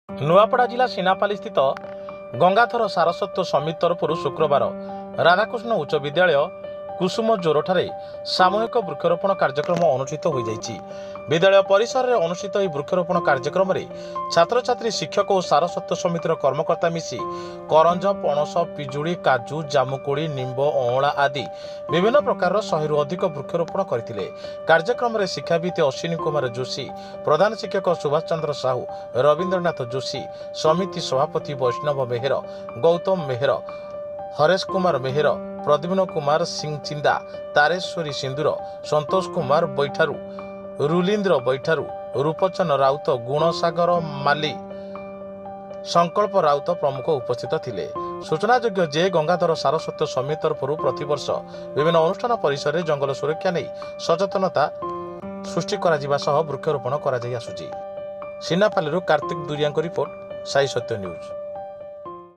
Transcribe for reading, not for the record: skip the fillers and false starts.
ନୂଆପଡ଼ା ଜିଲ୍ଲା ସିନାପାଲି ସ୍ଥିତ ଗଙ୍ଗାଧର ସାରସ୍ୱତ ସମିତି ତରଫରୁ ଶୁକ୍ରବାର ରାଧାକୃଷ୍ଣ ଉଚ୍ଚ ବିଦ୍ୟାଳୟ କୁସୁମ ଜୋରଠାରେ ସାମୂହିକ ବୃକ୍ଷରୋପଣ କାର୍ଯ୍ୟକ୍ରମ ଅନୁଷ୍ଠିତ ହୋଇଯାଇଛି। ବିଦ୍ୟାଳୟ ପରିସରରେ ଅନୁଷ୍ଠିତ ଏହି ବୃକ୍ଷରୋପଣ କାର୍ଯ୍ୟକ୍ରମରେ ଛାତ୍ରଛାତ୍ରୀ, ଶିକ୍ଷକ ଓ ସାରସ୍ୱତ ସମିତିର କର୍ମକର୍ତ୍ତା ମିଶି କରଞ୍ଜ, ପଣସ, ପିଜୁଳି, କାଜୁ, ଜାମୁକୋଳି, ନିମ୍ବ, ଅଁଳା ଆଦି ବିଭିନ୍ନ ପ୍ରକାରର 100ରୁ ଅଧିକ ବୃକ୍ଷରୋପଣ କରିଥିଲେ। କାର୍ଯ୍ୟକ୍ରମରେ ଶିକ୍ଷାବିତ୍ ଅଶ୍ୱିନୀ କୁମାର ଯୋଶୀ, ପ୍ରଧାନ ଶିକ୍ଷକ ସୁଭାଷ ଚନ୍ଦ୍ର ସାହୁ, ରବୀନ୍ଦ୍ରନାଥ ଯୋଶୀ, ସମିତି ସଭାପତି ବୈଷ୍ଣବ ମେହେର, ଗୌତମ ମେହେର, ହରେଶ କୁମାର ମେହେର, ପ୍ରଦ୍ୟୁମ୍ନ କୁମାର ସିଂ ଚିନ୍ଦା, ତାରେଶ୍ୱରୀ ସିନ୍ଦୁର, ସନ୍ତୋଷ କୁମାର ବୈଠାରୁ, ରୁଲିନ୍ଦ୍ର ବୈଠାରୁ, ରୂପଚନ ରାଉତ, ଗୁଣସାଗର ମାଲି, ସଂକଳ୍ପ ରାଉତ ପ୍ରମୁଖ ଉପସ୍ଥିତ ଥିଲେ। ସୂଚନାଯୋଗ୍ୟ ଯେ ଗଙ୍ଗାଧର ସାରସ୍ୱତ ସମିତି ତରଫରୁ ପ୍ରତିବର୍ଷ ବିଭିନ୍ନ ଅନୁଷ୍ଠାନ ପରିସରରେ ଜଙ୍ଗଲ ସୁରକ୍ଷା ନେଇ ସଚେତନତା ସୃଷ୍ଟି କରାଯିବା ସହ ବୃକ୍ଷରୋପଣ କରାଯାଇ ଆସୁଛି। ସିନାପାଲିରୁ କାର୍ତ୍ତିକ ଦୁରିଆଙ୍କ ରିପୋର୍ଟ, ସାଇ ସତ୍ୟ ନ୍ୟୁଜ୍।